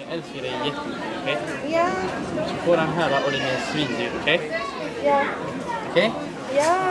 Jag älskar dig jättemycket, okej? Ja. Så får han höra och det är svindyr, okej? Ja. Okej? Ja.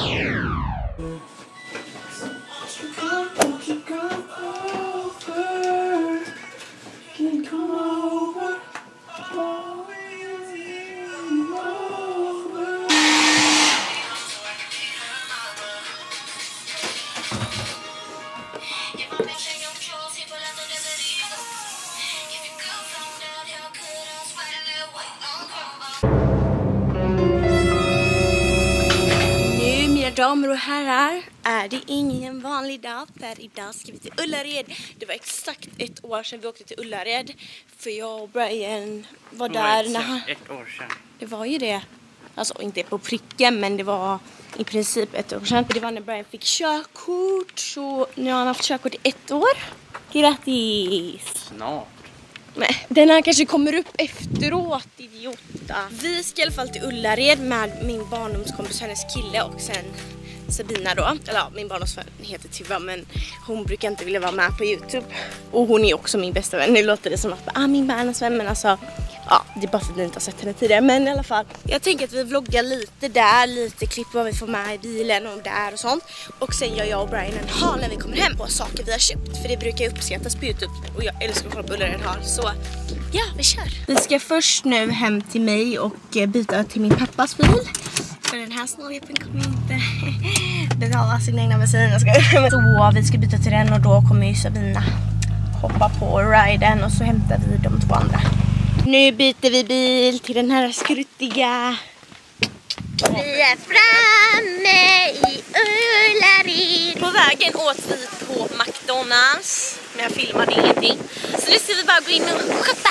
Damer och herrar, är det ingen vanlig dag? För idag ska vi till Ullared. Det var exakt 1 år sedan vi åkte till Ullared. För jag och Brian var där när han... 1 år sedan. Det var ju det. Alltså inte på pricken, men det var i princip 1 år sedan. Det var när Brian fick körkort. Så nu har han haft körkort i 1 år. Grattis! Snart. Nej, den här kanske kommer upp efteråt, idiota. Vi ska i alla fall till Ullared med min barndomskompis, hennes kille och sen Sabina då. Eller ja, min barndomsvän heter Tuva, men hon brukar inte vilja vara med på YouTube. Och hon är också min bästa vän. Nu låter det som att min barndomsvän, men alltså ja, det är bara för att vi inte har sett henne tidigare. Men i alla fall, jag tänker att vi vloggar lite där, lite klipp vad vi får med i bilen och där och sånt. Och sen gör jag och Brian en haul när vi kommer hem på saker vi har köpt. För det brukar uppskattas på YouTube och jag älskar att kolla på Ullared haul. Så ja, vi kör. Vi ska först nu hem till mig och byta till min pappas bil. För den här snåljepen kommer inte betala sin egna bensin. Så vi ska byta till den och då kommer ju Sabina hoppa på riden och så hämtar vi de 2 andra. Nu byter vi bil till den här skruttiga. Vi är framme i Ullared. På vägen åt vi på McDonald's. Men jag filmade ingenting. Så nu ska vi bara gå in och shoppa.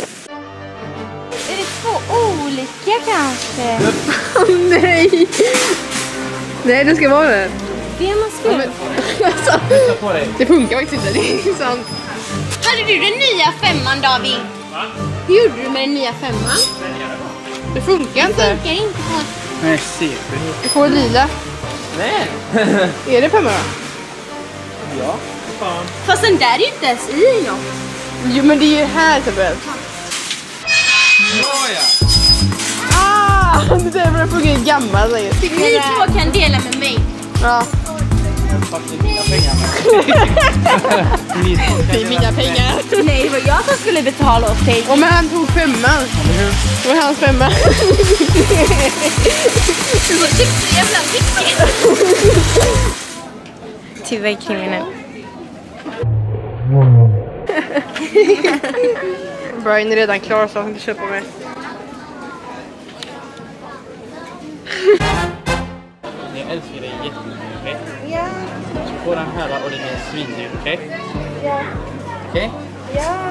Är det 2 olika kanske? Nej! Nej, det ska vara det. Det man ska. Alltså, det funkar faktiskt inte, det är sant. Hade du den nya 5:an, David? Va? Hur gjorde du med den nya 5:an? Det funkar inte. Det funkar inte på. Nej, CP. Du får lila. Nej. Är det 5 då? Ja, fan. Fast den där är ju inte ens i något. Jo, men det är ju här så väl. Ja. Det där börjar funka gammal. Ni 2 kan dela med mig. Ja. Faktiskt mina pengar. Det är mina pengar. Nej, det var jag som skulle betala åt dig. Och men han tog 5:an. Det var hans 5:an. Du var typ så jävla mycket. Tuva är kriminell. Brian är redan klar så han kan köpa mig. Jag älskar dig jättemycket, okej? Ja. Så får han höra och det är svindyr, okej? Ja. Okej? Ja.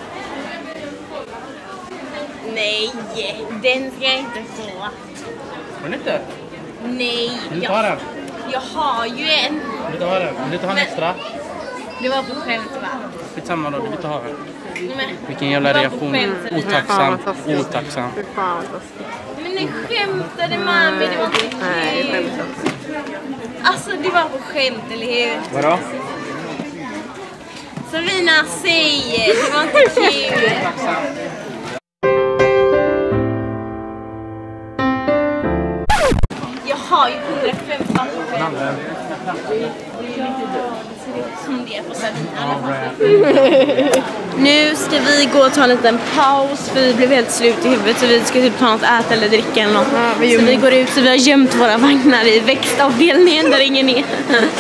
Nej, den ska jag inte få. Får ni inte? Nej, Vill du ta den? jag har ju en. Vill du ha den? Vill du ta en extra? Det var på skämt, va? Skitsamma då, du vill ta ha den. Men, Vilken jävla reaktion. Otacksam. Otacksam. Fy fan vad taskigt. men ni skämtade, mami. Det var inte kul. Nej, det skämtar. Alltså, det var på skämt, eller hur? Vadå? Sabina säger, det var inte kul. Jag har ju 115 Nalle. som det är på Sabina. Nu ska vi gå och ta en liten paus för vi blev helt slut i huvudet så vi ska typ ta något äta eller dricka eller något. Ja, så vi går ut så vi har gömt våra vagnar i växtavdelningen där ingen är.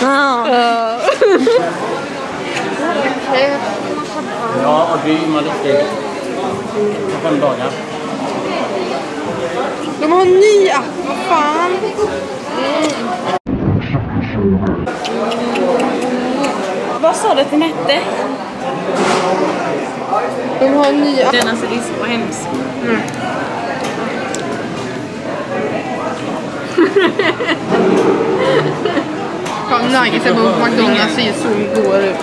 Ja, och grymma lite. På 5 dagar. De har en ny app, vad fan? Vad sa du att den hette? De har en ny app. Den alltså, det är så hemskt. Fan, nuggets på McDonald's ser ju så goda ut.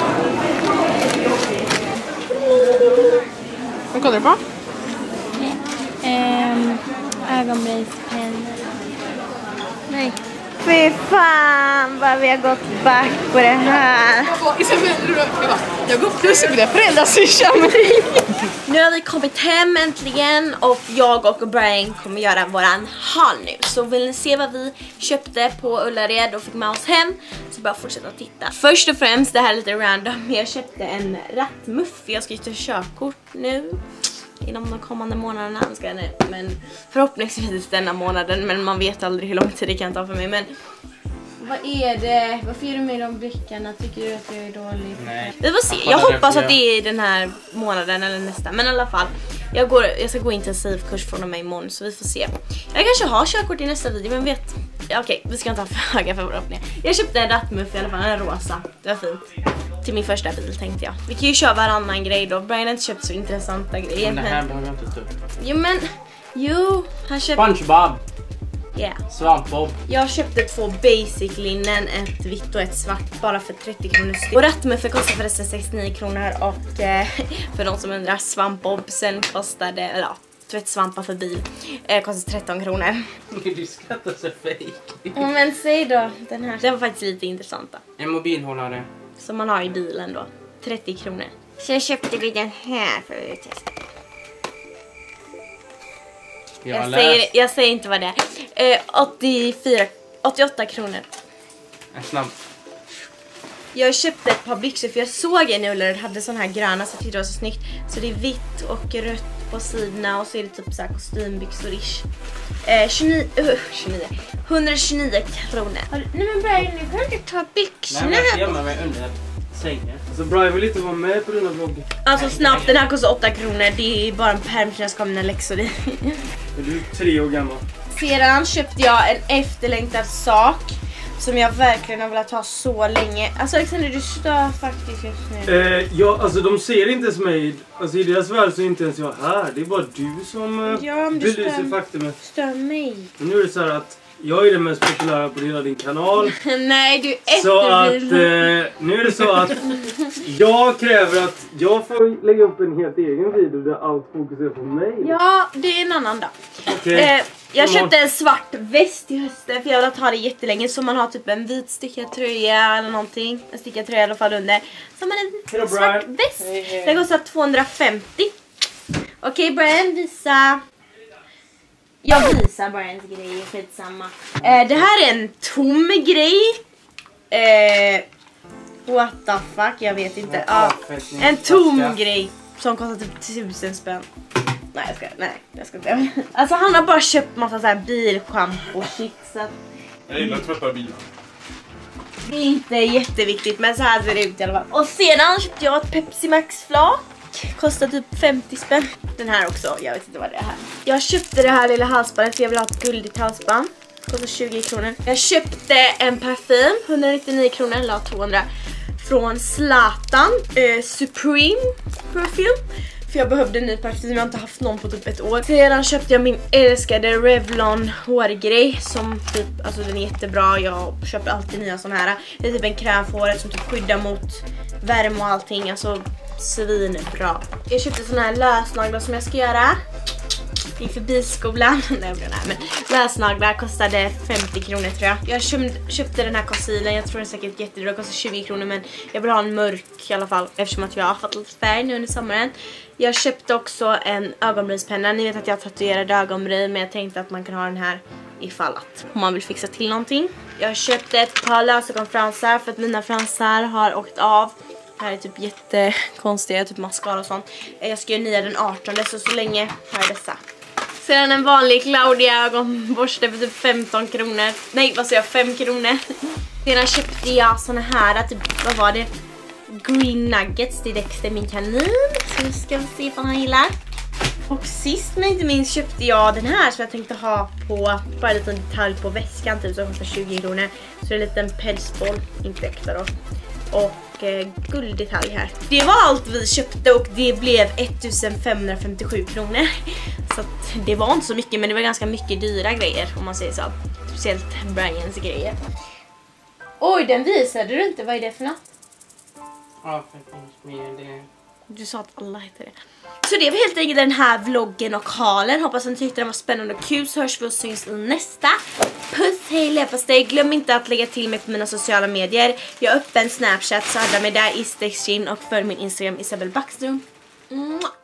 Vad kollar du på? Ögonbrynspennor. Nej. Fy fan vad vi har gått back på det här. Isabel, Jag går plus upp mina föräldrar swishar mig. Nu har vi kommit hem äntligen och jag och Brian kommer göra våran haul nu. Så vill ni se vad vi köpte på Ullared och fick med oss hem, så bara fortsätta titta. Först och främst, det här är lite random, jag köpte en rattmuff. Jag ska ju ta körkort nu inom de kommande månaderna, men förhoppningsvis denna månaden, men man vet aldrig hur lång tid det kan ta för mig. Men vad är det? Varför är du med de blickarna? Tycker du att jag är dålig? Nej. Vi får se. Jag hoppas att det är den här månaden eller nästa. Men i alla fall, jag ska gå intensivkurs från och med imorgon, så vi får se. Jag kanske har körkort i nästa video, men vet. Okej, vi ska inte ha för höga förhoppningar. Jag köpte en rattmuff i alla fall, en rosa. Det var fint. Till min första bil tänkte jag. Vi kan ju köra varannan grej då. Brian har inte köpt så intressanta grejer. Men det här behöver jag inte ta upp. Jo, han köpte... SpongeBob. Yeah. Svampbob. Jag köpte 2 basic linnen, ett vitt och ett svart, bara för 30 kronor styck. Och rattmuffen kostar förresten 69 kronor och för de som undrar, svampbobsen kostade, eller ja, tvättsvampar för bil, kostar 13 kronor. Du skrattar så fake. Men säg då, den var faktiskt lite intressant då. En mobilhållare. Som man har i bilen då, 30 kronor. Sen köpte vi den här för att testa. Jag säger inte vad det är. 88 kronor. En snabb. Jag köpte ett par byxor för jag såg en Ullared hade sån här gröna, så jag tyckte det var så snyggt. Så det är vitt och rött på sidorna och så är det typ så här kostymbyxor-ish. 129 kronor. Nej men Brian, nu kan du ta byxorna. Nej, men jag gömmer mig under sängen. Alltså Brian vill inte vara med på dina vloggar. Alltså snabbt, den här kostar 8 kronor. Det är bara en pärm som jag ska ha mina läxor i. Är du 3 år gammal? Sedan köpte jag en efterlängtad sak som jag verkligen har velat ha så länge. Alltså Alexander, du stör faktiskt just nu. Ja, alltså de ser inte ens mig. Alltså i deras värld så är inte ens jag här. Det är bara du som belyser faktumet. Stör mig. Men nu är det så här att jag är den mest populära på hela din kanal. Nej, du är så att nu är det så att jag kräver att jag får lägga upp en helt egen video där allt fokuserar på mig. Ja, det är en annan dag. Okay. Jag köpte en svart väst i hösten för jag vill ha det jättelänge, så man har typ en vit stickad tröja eller någonting. En stickad tröja i alla fall under. Så man en svart väst. Den kostar 250. Okej, Brian, visa. Jag visar Brians grej, skitsamma. Det här är en tom grej. What the fuck, jag vet inte. En tom grej som kostar typ 1000 spänn. Nej, jag ska inte. Alltså han har bara köpt massa så här bilschampo shit, så att jag gillar att tvätta bilar. det är inte jätteviktigt, men så här ser det ut i alla fall. Och sedan köpte jag ett Pepsi Max flak. Kostar typ 50 spänn. Den här också, jag vet inte vad det är här. Jag köpte det här lilla halsbandet för jag vill ha ett guldigt halsband. Kostar 20 kronor. Jag köpte en parfym, 199 kronor, eller 200. Från Zlatan, Supreme Perfume. För jag behövde en ny parfym, jag har inte haft någon på typ ett år. Sedan köpte jag min älskade Revlon hårgrej som typ, alltså den är jättebra. Jag köper alltid nya såna här. Det är typ en kräm för håret som typ skyddar mot värme och allting, alltså svinbra. Jag köpte såna här lösnaglar som jag ska göra inför bilskolan. Nej, men lösnaglar kostade 50 kronor tror jag. Jag köpte den här concealern, jag tror den är säkert jättedyr, den kostar 20 kronor, men jag vill ha en mörk i alla fall eftersom att jag har fått lite färg nu under sommaren. Jag köpte också en ögonbrynspenna. Ni vet att jag tatuerade ögonbryn, men jag tänkte att man kan ha den här ifall att om man vill fixa till någonting. Jag köpte ett par lösögonfransar för att mina fransar har åkt av. Det här är typ jättekonstiga, typ mascara och sånt. Jag ska göra nya den 18, så länge har jag dessa. Sedan en vanlig Claudia ögonborste för typ 15 kronor. Nej, vad säger jag? 5 kronor. Sedan köpte jag såna här, typ, vad var det? Green nuggets till Dexter, min kanin. Så ska vi se vad han gillar. Och sist men inte minst köpte jag den här som jag tänkte ha på, bara en liten detalj på väskan typ, som kostar 20 kronor. Så det är en liten pälsboll, inte äkta då. Och gulddetalj här. Det var allt vi köpte och det blev 1557 kronor. Så att det var inte så mycket, men det var ganska mycket dyra grejer om man säger så. Speciellt Brians grejer. Oj, den visade du inte. Vad är det för något? Ja, faktiskt med det. Du sa att alla heter det. Så det var helt enkelt den här vloggen och halen. Hoppas att ni tyckte den var spännande och kul. Så hörs vi och syns i nästa. Puss, hej leverpastej. Glöm inte att lägga till mig på mina sociala medier. Jag har öppen Snapchat så adda mig där i Stegsin och följ min Instagram Isabel Backström.